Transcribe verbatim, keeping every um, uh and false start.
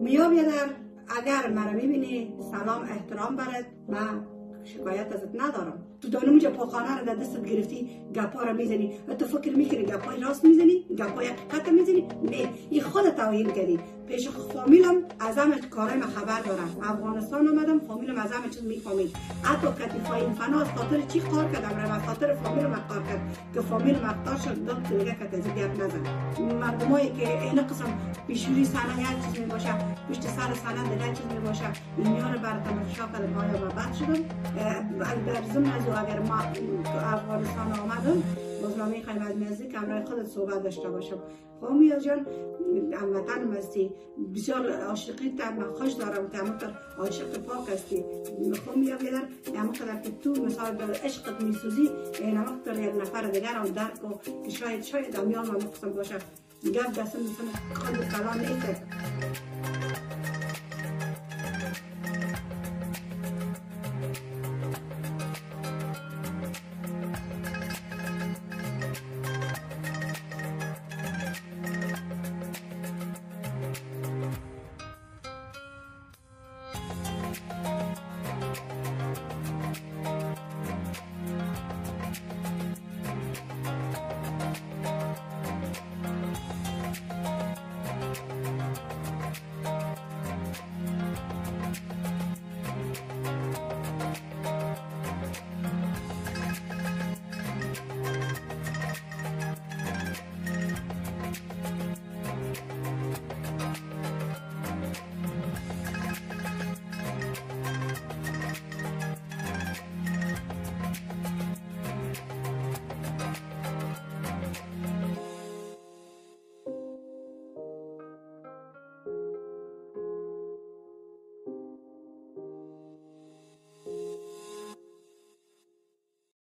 میا بیادر اگر مرا میبینی سلام احترام برد، من شکایت ازت ندارم. تو دانم جا پاخانه رو در دستت گرفتی گپا رو میزنی، تو فکر میکنی گپای راست میزنی، گپای حقیقت میزنی؟ نه، این خودت توهین کردی. پیش فامیلم از همه کارای من خبر دارم. افغانستان آمدم، فامیلم از همه چیز میفهمید. حتی کتیفای این فنا از خاطر چی کار کردم، از خاطر فامیلم کار کرد که فامیلم اختار شد داد که دیگه کت از گپ نزن. مردمایی که این قسم پیشوری سنه یک چیز میباشه، پشت سر سنه دیگه چیز میباشه، اینیا رو بر تماشا کردم آیا و بعد شدم. در ضمن از اگر ما افغانستان آمدم بازلامی خیلی از نزدیک همراه خودت صحبت داشته باشم. خب میا جان، هموطنم هستی، بسیار عاشقی تا خوش دارم که همونطور عاشق پاک هستی. خب میا بیادر همونطور که تو مثال در عشقت میسوزی، این همونطور یک نفر دیگر هم درک کن که شاید شاید همیان هم مقصد باشه. گفت دستم میکنه خود کلام نیست.